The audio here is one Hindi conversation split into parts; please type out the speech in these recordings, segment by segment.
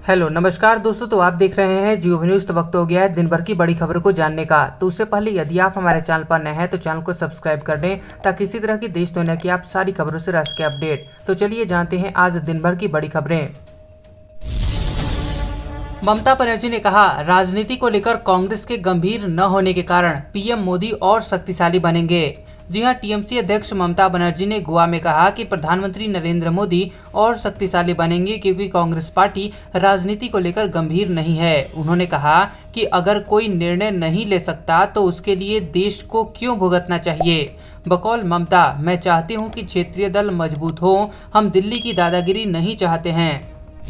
हेलो नमस्कार दोस्तों, तो आप देख रहे हैं जियो न्यूज़। तो वक्त हो गया है दिन भर की बड़ी खबरों को जानने का। तो उससे पहले यदि आप हमारे चैनल पर नए हैं तो चैनल को सब्सक्राइब कर दें ताकि इसी तरह की देश दुनिया की आप सारी खबरों से रह सके अपडेट। तो चलिए जानते हैं आज दिन भर की बड़ी खबरें। ममता बनर्जी ने कहा, राजनीति को लेकर कांग्रेस के गंभीर न होने के कारण पीएम मोदी और शक्तिशाली बनेंगे। जी हां, टीएमसी अध्यक्ष ममता बनर्जी ने गोवा में कहा कि प्रधानमंत्री नरेंद्र मोदी और शक्तिशाली बनेंगे क्योंकि कांग्रेस पार्टी राजनीति को लेकर गंभीर नहीं है। उन्होंने कहा कि अगर कोई निर्णय नहीं ले सकता तो उसके लिए देश को क्यों भुगतना चाहिए। बकौल ममता, मैं चाहती हूं कि क्षेत्रीय दल मजबूत हो, हम दिल्ली की दादागिरी नहीं चाहते हैं।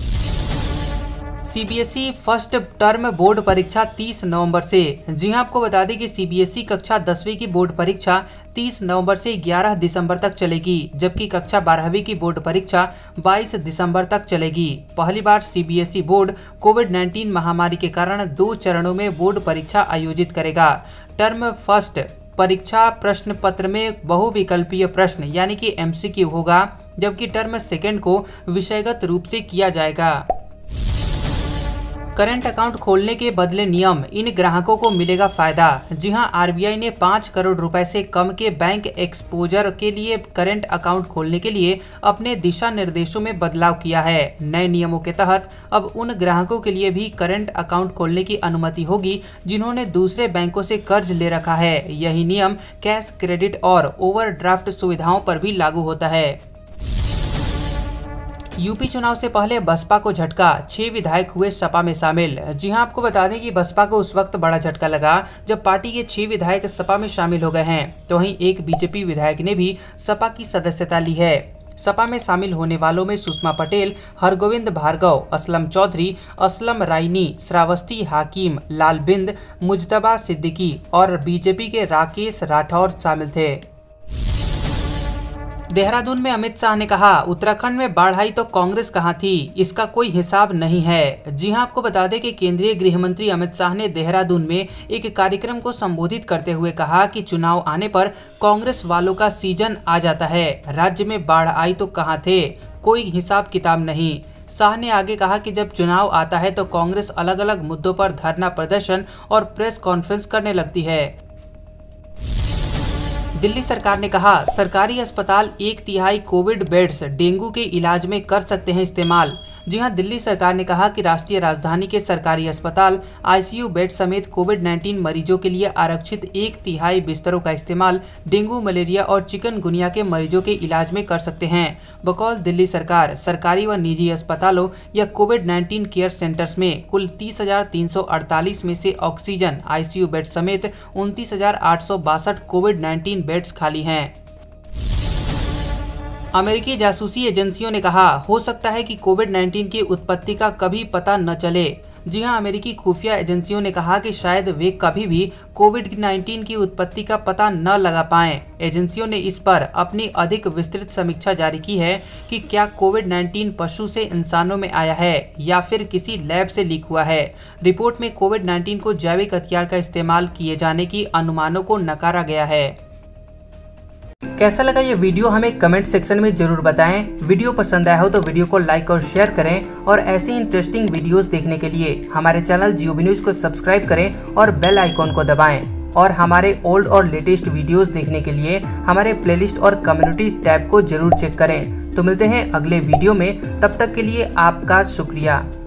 सीबीएसई फर्स्ट टर्म बोर्ड परीक्षा 30 नवंबर से। जी हां, आपको बता दें कि सीबीएसई कक्षा 10वीं की बोर्ड परीक्षा 30 नवंबर से 11 दिसंबर तक चलेगी, जबकि कक्षा 12वीं की बोर्ड परीक्षा 22 दिसंबर तक चलेगी। पहली बार सीबीएसई बोर्ड कोविड-19 महामारी के कारण 2 चरणों में बोर्ड परीक्षा आयोजित करेगा। टर्म फर्स्ट परीक्षा प्रश्न पत्र में बहुविकल्पीय प्रश्न यानी कि एमसीक्यू होगा, जबकि टर्म सेकेंड को विषयगत रूप से किया जाएगा। करंट अकाउंट खोलने के बदले नियम, इन ग्राहकों को मिलेगा फायदा। जी हां, आरबीआई ने 5 करोड़ रुपए से कम के बैंक एक्सपोजर के लिए करंट अकाउंट खोलने के लिए अपने दिशा निर्देशों में बदलाव किया है। नए नियमों के तहत अब उन ग्राहकों के लिए भी करंट अकाउंट खोलने की अनुमति होगी जिन्होंने दूसरे बैंकों से कर्ज ले रखा है। यही नियम कैश, क्रेडिट और ओवरड्राफ्ट सुविधाओं पर भी लागू होता है। यूपी चुनाव से पहले बसपा को झटका, 6 विधायक हुए सपा में शामिल। जी हां, आपको बता दें कि बसपा को उस वक्त बड़ा झटका लगा जब पार्टी के 6 विधायक सपा में शामिल हो गए हैं। तो वहीं एक बीजेपी विधायक ने भी सपा की सदस्यता ली है। सपा में शामिल होने वालों में सुषमा पटेल, हरगोविंद भार्गव, असलम चौधरी, असलम राइनी, श्रावस्ती हाकिम, लाल बिंद, मुजतबा सिद्दीकी और बीजेपी के राकेश राठौर शामिल थे। देहरादून में अमित शाह ने कहा, उत्तराखंड में बाढ़ आई तो कांग्रेस कहां थी, इसका कोई हिसाब नहीं है। जी हां, आपको बता दें कि केंद्रीय गृह मंत्री अमित शाह ने देहरादून में एक कार्यक्रम को संबोधित करते हुए कहा कि चुनाव आने पर कांग्रेस वालों का सीजन आ जाता है। राज्य में बाढ़ आई तो कहां थे, कोई हिसाब किताब नहीं। शाह ने आगे कहा कि जब चुनाव आता है तो कांग्रेस अलग अलग मुद्दों पर धरना प्रदर्शन और प्रेस कॉन्फ्रेंस करने लगती है। दिल्ली सरकार ने कहा, सरकारी अस्पताल 1/3 कोविड बेड्स डेंगू के इलाज में कर सकते हैं इस्तेमाल। जी हां, दिल्ली सरकार ने कहा कि राष्ट्रीय राजधानी के सरकारी अस्पताल आईसीयू बेड समेत कोविड-19 मरीजों के लिए आरक्षित 1/3 बिस्तरों का इस्तेमाल डेंगू, मलेरिया और चिकनगुनिया के मरीजों के इलाज में कर सकते हैं। बकौल दिल्ली सरकार, सरकारी व निजी अस्पतालों या कोविड-19 केयर सेंटर्स में कुल 30,348 में से ऑक्सीजन आईसीयू बेड समेत 29,862 कोविड-19 बेड्स खाली हैं। अमेरिकी जासूसी एजेंसियों ने कहा, हो सकता है कि कोविड-19 की उत्पत्ति का कभी पता न चले। जी हां, अमेरिकी खुफिया एजेंसियों ने कहा कि शायद वे कभी भी कोविड-19 की उत्पत्ति का पता न लगा पाएं। एजेंसियों ने इस पर अपनी अधिक विस्तृत समीक्षा जारी की है कि क्या कोविड-19 पशु से इंसानों में आया है या फिर किसी लैब से लीक हुआ है। रिपोर्ट में कोविड-19 को जैविक हथियार का इस्तेमाल किए जाने की अनुमानों को नकारा गया है। कैसा लगा ये वीडियो हमें कमेंट सेक्शन में जरूर बताएं। वीडियो पसंद आया हो तो वीडियो को लाइक और शेयर करें और ऐसे इंटरेस्टिंग वीडियोस देखने के लिए हमारे चैनल जियो न्यूज़ को सब्सक्राइब करें और बेल आइकॉन को दबाएं। और हमारे ओल्ड और लेटेस्ट वीडियोस देखने के लिए हमारे प्लेलिस्ट और कम्युनिटी टैब को जरूर चेक करें। तो मिलते हैं अगले वीडियो में, तब तक के लिए आपका शुक्रिया।